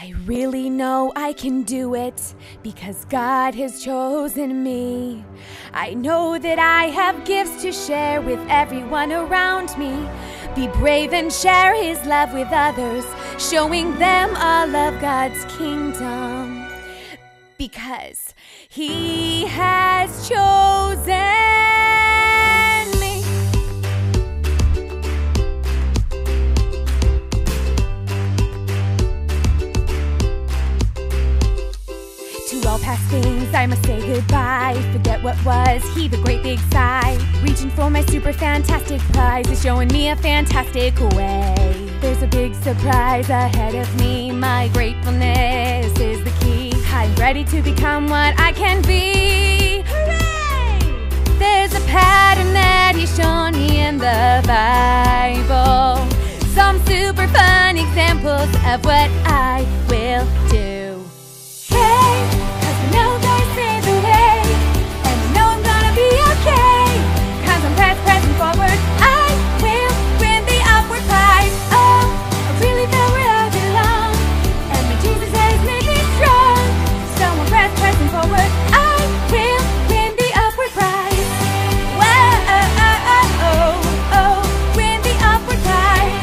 I really know I can do it because God has chosen me. I know that I have gifts to share with everyone around me. Be brave and share His love with others, showing them all of God's kingdom. Because He has chosen me. To all past things I must say goodbye. Forget what was, heave a great big sigh. Reaching for my super fantastic prize is showing me a fantastic way. There's a big surprise ahead of me. My gratefulness is the key. I'm ready to become what I can be. Hooray! There's a pattern that He's shown me in the Bible. Some super fun examples of what I will do. Hey, 'cause I know God saves the way, and I know I'm gonna be okay. 'Cause I'm pressing forward, I will win the upward prize. Oh, I really feel where I belong, and my Jesus has made me strong. So I'm pressing forward, I will win the upward prize. Whoa, win the upward prize.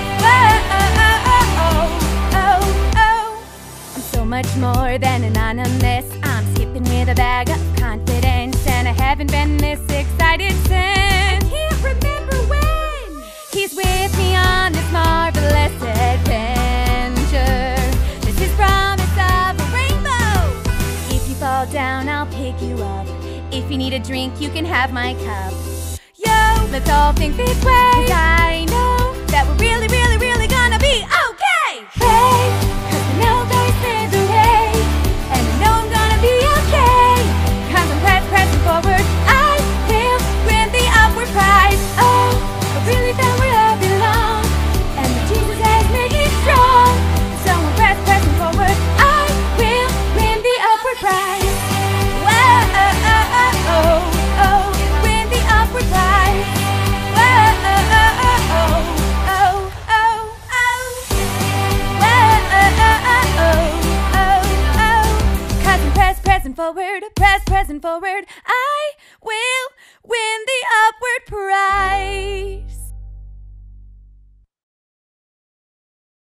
I'm so much more than anonymous. I'm skipping with a bag of confidence, and I haven't been this excited since. I can't remember when. He's with me on this marvelous adventure. This is promise of a rainbow. If you fall down, I'll pick you up. If you need a drink, you can have my cup. Yo, let's all think this way, 'cause I know that we're really, really, really gonna be okay. Hey, 'cause I know God saves the way, and I know I'm gonna be okay. 'Cause I'm pressing forward, I will win the upward prize. Oh, I really found where I belong, and that Jesus has made me strong. So I'm pressing forward, I will win the upward prize. Whoa, win the upward prize. Pressing forward, I will win the upward prize.